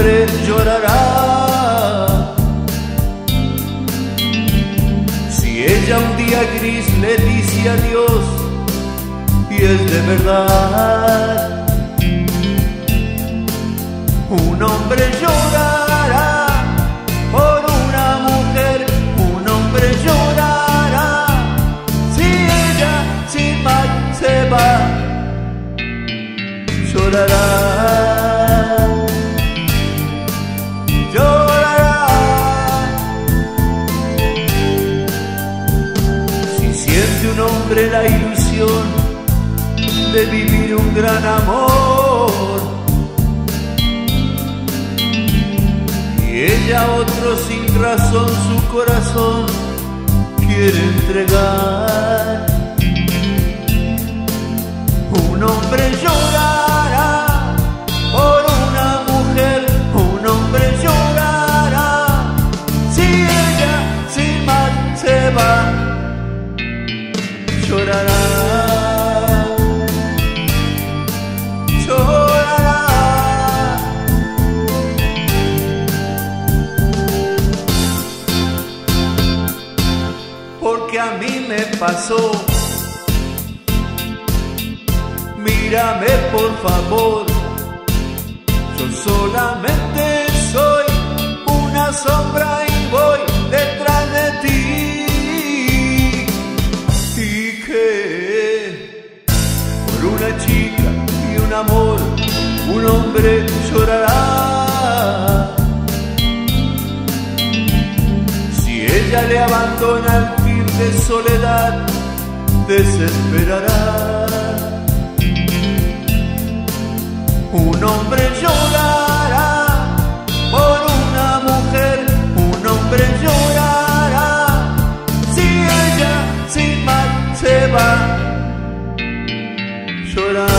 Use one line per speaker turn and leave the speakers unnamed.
hombre llorará. Si ella un día gris le dice adiós y es de verdad, un hombre llorará por una mujer, un hombre llorará. Si ella sin más se va, llorará, llorará. Si siente un hombre la ilusión de vivir un gran amor, y ella a otro sin razón su corazón quiere entregar, un hombre llorará por una mujer, un hombre llorará. Si ella sin más se va, llorará, llorará. Porque a mí me pasó. Mírame por favor, yo solamente soy una sombra y voy detrás de ti. Y que por una chica y un amor, un hombre llorará. Si ella le abandona al fin de soledad, desesperará. Un hombre llorará por una mujer, un hombre llorará. Si ella sin más se va, llorará.